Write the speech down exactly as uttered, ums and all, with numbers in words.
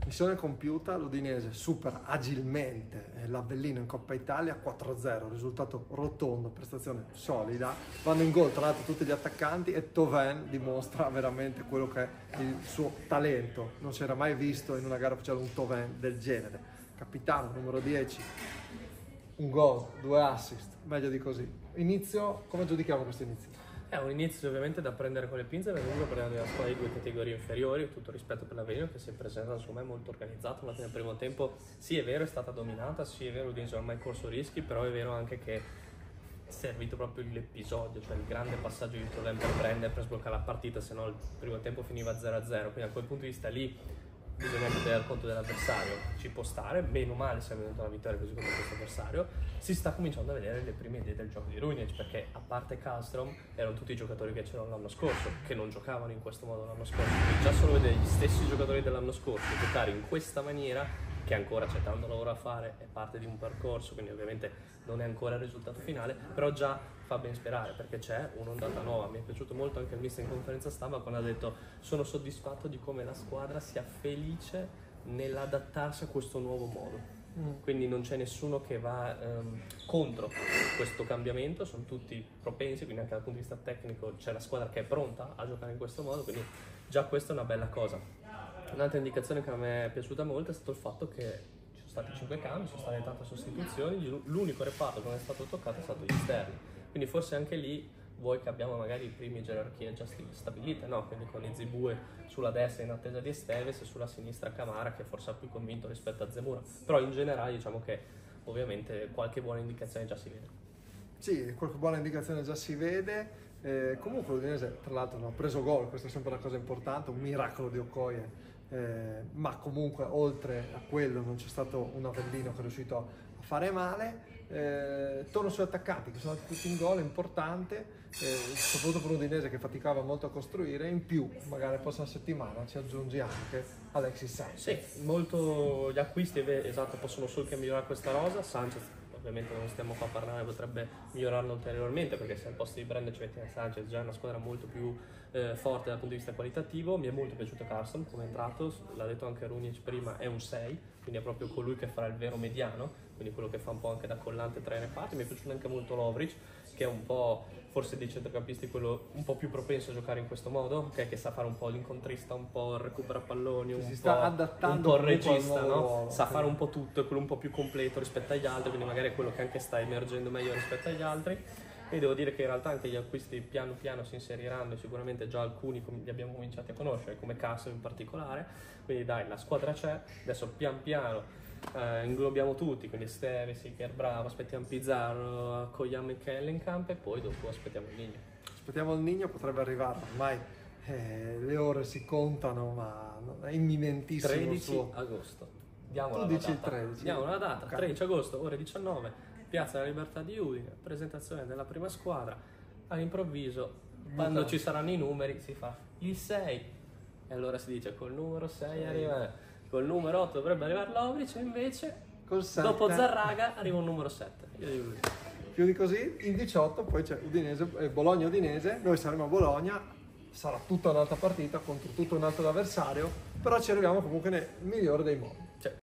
Missione compiuta, l'Udinese supera agilmente l'Avellino in Coppa Italia quattro a zero, risultato rotondo, prestazione solida, vanno in gol tra l'altro tutti gli attaccanti e Thauvin dimostra veramente quello che è il suo talento, non si era mai visto in una gara ufficiale un Thauvin del genere, capitano numero dieci, un gol, due assist, meglio di così. Inizio, come giudichiamo questo inizio? È un inizio ovviamente da prendere con le pinze, perché comunque parliamo di una squadra di due categorie inferiori, tutto rispetto per l'Avellino che si è presentato secondo me molto organizzato, ma nel primo tempo sì è vero è stata dominata, sì è vero l'Udinese non ha mai corso rischi, però è vero anche che è servito proprio l'episodio, cioè il grande passaggio di Thauvin per prendere, per sbloccare la partita, se no il primo tempo finiva zero a zero, quindi da quel punto di vista lì bisogna anche tenere conto dell'avversario, ci può stare, bene o male siamo venuti una vittoria così come questo avversario, si sta cominciando a vedere le prime idee del gioco di Runjic, perché a parte Kallström erano tutti i giocatori che c'erano l'anno scorso, che non giocavano in questo modo l'anno scorso, quindi già solo vedere gli stessi giocatori dell'anno scorso giocare in questa maniera, che ancora c'è tanto lavoro a fare, è parte di un percorso, quindi ovviamente non è ancora il risultato finale, però già fa ben sperare perché c'è un'ondata nuova. Mi è piaciuto molto anche il mister in conferenza stampa quando ha detto sono soddisfatto di come la squadra sia felice nell'adattarsi a questo nuovo modo, mm. quindi non c'è nessuno che va um, contro questo cambiamento, sono tutti propensi, quindi anche dal punto di vista tecnico c'è la squadra che è pronta a giocare in questo modo, quindi già questa è una bella cosa. Un'altra indicazione che a me è piaciuta molto è stato il fatto che ci sono stati cinque cambi, ci sono state tante sostituzioni, l'unico reparto che non è stato toccato è stato gli esterni, quindi forse anche lì vuoi che abbiamo magari i primi gerarchie già stabilite, no? Quindi con Izibue sulla destra in attesa di Esteves e sulla sinistra Camara che forse ha più convinto rispetto a Zemura, però in generale diciamo che ovviamente qualche buona indicazione già si vede. Sì, qualche buona indicazione già si vede, eh, comunque l'Udinese tra l'altro non ha preso gol, questa è sempre una cosa importante, un miracolo di Okoye, eh, ma comunque oltre a quello non c'è stato un Avellino che è riuscito a fare male. Eh, torno sui attaccanti che sono andati tutti in gol, è importante, eh, soprattutto per un Udinese che faticava molto a costruire, in più magari la prossima settimana ci aggiungi anche Alexis Sanchez. Sì, molto gli acquisti esatto, possono solo che migliorare questa rosa. Sanchez ovviamente non stiamo qua a parlare, potrebbe migliorarlo ulteriormente perché se al posto di Brand ci mettiamo Sanchez già è una squadra molto più eh, forte dal punto di vista qualitativo. Mi è molto piaciuto Kallström come è entrato, l'ha detto anche Runjic prima, è un sei, quindi è proprio colui che farà il vero mediano, quindi quello che fa un po' anche da collante tra i reparti. Mi è piaciuto anche molto Lovric, che è un po' forse dei centrocampisti quello un po' più propenso a giocare in questo modo, okay? Che sa fare un po' l'incontrista, un po' il recupera palloni, un, si po', sta adattando un po' il regista, no? ruolo, Sa fare un po' tutto, è quello un po' più completo rispetto agli altri, quindi magari è quello che anche sta emergendo meglio rispetto agli altri. E devo dire che in realtà anche gli acquisti piano piano si inseriranno e sicuramente già alcuni li abbiamo cominciati a conoscere, come Casso in particolare, quindi dai, la squadra c'è, adesso pian piano eh, inglobiamo tutti, quindi Esteves, Iker Bravo, aspettiamo Pizarro, accogliamo Michele in campo e poi dopo aspettiamo il Nigno. Aspettiamo il Nigno, potrebbe arrivare, ormai eh, le ore si contano, ma è imminentissimo. tredici agosto. Diamo tu la dici data. tredici? Diamo la data, okay. tredici agosto, ore diciannove, Piazza della Libertà di Udine, presentazione della prima squadra. All'improvviso, quando ci saranno i numeri, si fa il sei e allora si dice col numero sei arriva, col numero otto dovrebbe arrivare Lovric e invece col dopo Zarraga arriva un numero sette. Io dico così. Più di così, il diciotto poi c'è Udinese, eh, Bologna-Udinese, noi saremo a Bologna, sarà tutta un'altra partita contro tutto un altro avversario, però ci arriviamo comunque nel migliore dei modi.